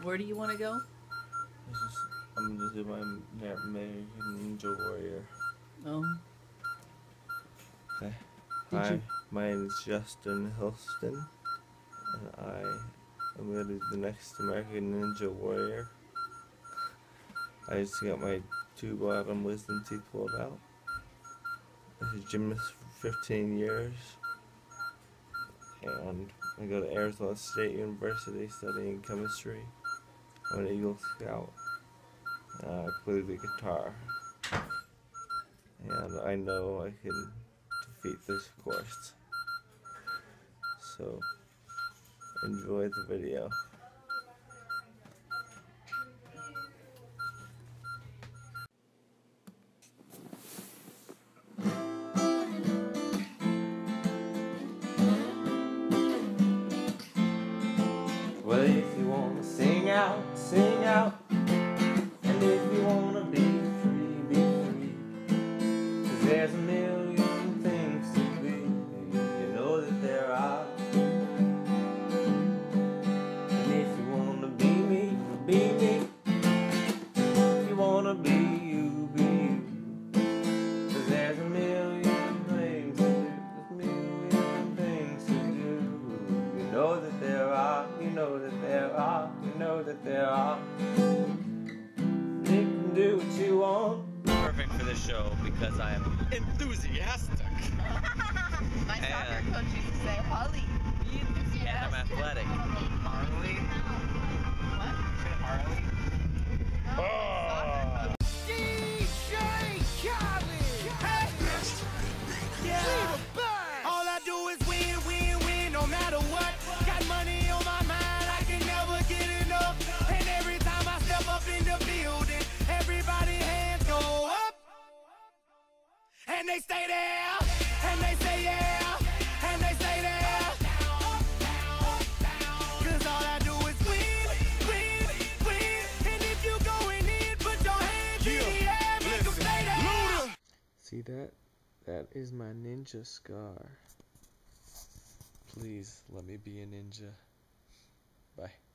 Where do you want to go? I'm gonna do my American Ninja Warrior. Oh. Okay. Did Hi, you? my name is Justin Hilston, and I am gonna do the next American Ninja Warrior. I just got my two bottom wisdom teeth pulled out. I was a gymnast for 15 years, and I go to Arizona State University studying chemistry. I'm an Eagle Scout. I play the guitar, and I know I can defeat this course. So, enjoy the video. Well, if you wanna sing out, sing out. And if you wanna be free, be free. 'Cause there's a million things to be. You know that there are. And if you wanna be me, be me. If you wanna be you, be you. 'Cause there's a million things to do. There's a million things to do. You know that there are. You know that there are. You know that there are. You can do what you want. Perfect for this show because I am enthusiastic. My soccer coach used to say, Holly, be enthusiastic. And I'm athletic. Harley? What? Say Harley? No, my soccer coach. DJ Khaled! Hey! Yeah! All I do is win, win, win, no matter what. Got money on my mind, I can never get enough. And every time I step up in the building, everybody hands go up. And they stay there, and they say yeah, and they stay there. 'Cause all I do is win, win, win. And if you going in, put your hands in the air, make 'em stay there. See that? That is my ninja scar. Please let me be a ninja. Bye.